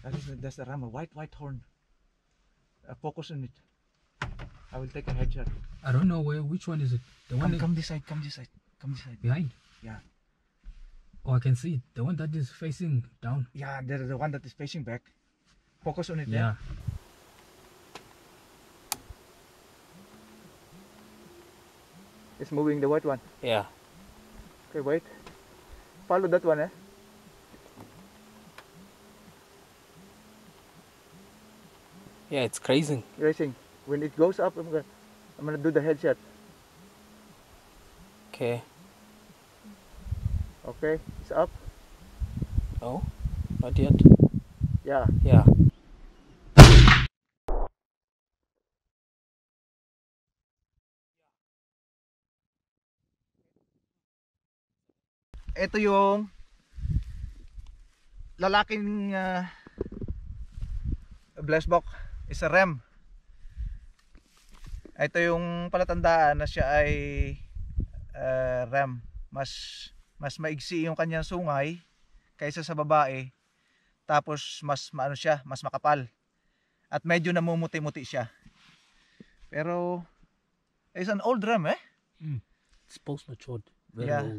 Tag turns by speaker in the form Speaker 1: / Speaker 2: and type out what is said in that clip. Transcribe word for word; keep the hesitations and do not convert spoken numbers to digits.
Speaker 1: That is, that's the ram, a white, white horn. Uh, focus on it. I will take a headshot.
Speaker 2: I don't know where. Which one is it? The one
Speaker 1: Come,
Speaker 2: that,
Speaker 1: come this side, come this side, come this side.
Speaker 2: behind?
Speaker 1: Yeah.
Speaker 2: Oh, I can see it. The one that is facing down.
Speaker 1: Yeah, the, the one that is facing back. Focus on it.
Speaker 2: Yeah.
Speaker 1: It's moving, the white one.
Speaker 2: Yeah.
Speaker 1: Okay, wait. Follow that one, eh?
Speaker 2: Yeah, it's crazy.
Speaker 1: Racing. When it goes up, I'm gonna, I'm gonna do the headshot.
Speaker 2: Okay.
Speaker 1: Okay, it's up.
Speaker 2: Oh, not yet.
Speaker 1: Yeah.
Speaker 2: Yeah.
Speaker 1: Ito yung lalaking uh, BLESSBOK, is a rem. Ito yung palatandaan na siya ay uh, rem. Mas mas maigsi yung kanyang sungay kaysa sa babae. Tapos mas maano siya, mas makapal. At medyo namumuti-muti siya. Pero it's an old rem, eh?
Speaker 2: Mm. It's post matured. Very
Speaker 1: Yeah.
Speaker 2: old.